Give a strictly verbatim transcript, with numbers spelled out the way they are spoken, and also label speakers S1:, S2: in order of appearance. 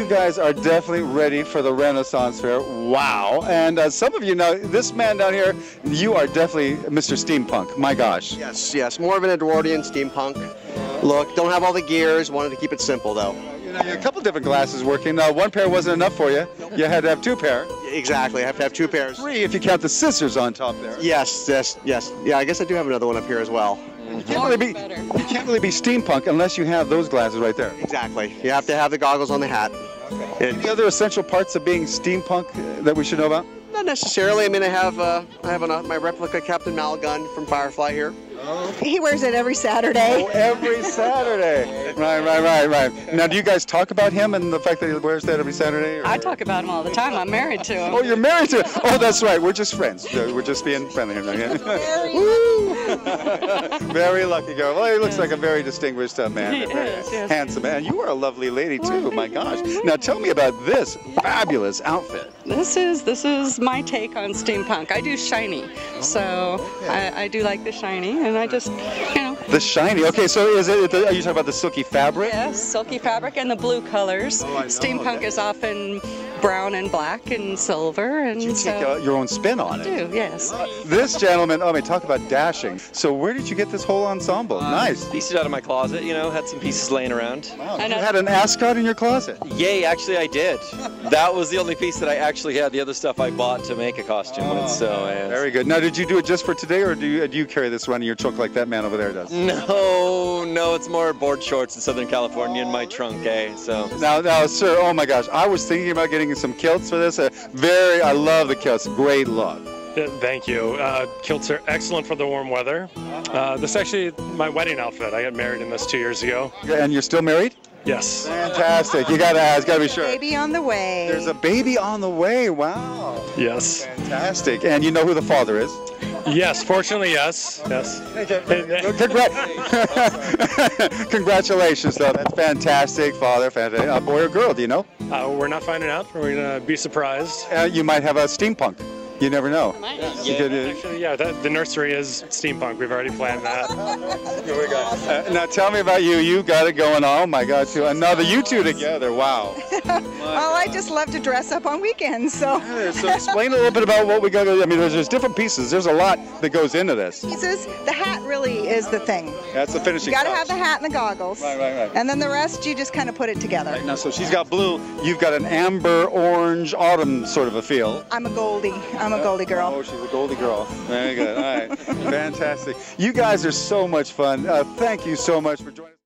S1: guys are definitely ready for the Renaissance Fair. Wow. And uh, some of you know, this man down here, you are definitely Mister Steampunk. My gosh.
S2: Yes, yes. More of an Edwardian steampunk look. Don't have all the gears. Wanted to keep it simple, though.
S1: You know, you had a couple different glasses working. Uh, one pair wasn't enough for you. You had to have two pair.
S2: Exactly. I have to have two pairs.
S1: Three if you count the scissors on top there.
S2: Yes, yes, yes. Yeah, I guess I do have another one up here as well.
S1: You can't, really be, you can't really be steampunk unless you have those glasses right there.
S2: Exactly. You have to have the goggles on the hat.
S1: Okay. Any other essential parts of being steampunk that we should know about?
S2: Not necessarily. I mean, I have uh, I have an, uh, my replica Captain Mal gun from Firefly here.
S3: He wears it every Saturday.
S1: Oh, every Saturday. Right, right, right, right. Now, do you guys talk about him and the fact that he wears that every Saturday? Or?
S4: I talk about him all the time. I'm married to him.
S1: Oh, you're married to him. Oh, that's right. We're just friends. We're just being friendly here. Very lucky girl. Well, he looks like a very distinguished uh, man.
S4: He
S1: very
S4: is, yes.
S1: handsome man. You are a lovely lady, too. My gosh. Now, tell me about this fabulous outfit.
S4: This is this is my take on steampunk. I do shiny, so I, I do like the shiny, and I just, you know.
S1: The shiny. Okay, so is it? Are you talking about the silky fabric?
S4: Yes, silky fabric and the blue colors.
S1: Oh, I know.
S4: Steampunk
S1: Yeah.
S4: is often brown and black and silver, and
S1: You
S4: so
S1: take uh, your own spin on
S4: I
S1: it.
S4: do. Yes.
S1: This gentleman, oh, I mean, talk about dashing. So where did you get this whole ensemble?
S5: Uh,
S1: Nice.
S5: Pieced it out of my closet, you know, had some pieces laying around.
S1: Wow,
S4: I
S1: you
S4: know.
S1: had an ascot in your closet.
S5: Yay, actually I did. That was the only piece that I actually had. The other stuff I bought to make a costume with, so. Uh,
S1: Very good. Now, did you do it just for today, or do you, do you carry this around in your trunk like that man over there does?
S5: No, no, it's more board shorts in Southern California in my trunk, eh, so.
S1: Now, now, sir, oh my gosh, I was thinking about getting some kilts for this. Uh, very, I love the kilts. Great look.
S6: Uh, Thank you. Uh, kilts are excellent for the warm weather. Uh, this is actually my wedding outfit. I got married in this two years ago.
S1: And you're still married?
S6: Yes.
S1: Fantastic. You gotta ask, gotta be sure.
S3: Baby on the way.
S1: There's a baby on the way. Wow.
S6: Yes.
S1: Fantastic. And you know who the father is?
S6: Yes. Fortunately, yes. Yes.
S1: Congra- Congratulations, though. That's fantastic, father. Fantastic. A boy or girl? Do you know?
S6: Uh, we're not finding out. We're gonna be surprised.
S1: Uh, you might have a steampunk. You never know.
S5: Yeah.
S1: You could, uh,
S6: Actually, yeah. That, the nursery is steampunk. We've already planned that.
S1: Here we go. Uh, now tell me about you. You got it going on. Oh my God, too. Another you two together. Wow.
S3: Well, I just love to dress up on weekends, so.
S1: So explain a little bit about what we got. I mean, there's, there's different pieces. There's a lot that goes into this.
S3: Pieces. The hat really is the thing.
S1: That's the finishing.
S3: You got to
S1: touch.
S3: have the hat and the goggles.
S1: Right, right, right.
S3: And then the rest, you just kind of put it together.
S1: Right, now, so she's got blue. You've got an amber, orange, autumn sort of a feel.
S3: I'm a Goldie. I'm a Goldie girl.
S1: Oh, she's a Goldie girl. Very good. All right. Fantastic. You guys are so much fun. Uh, thank you so much for joining us.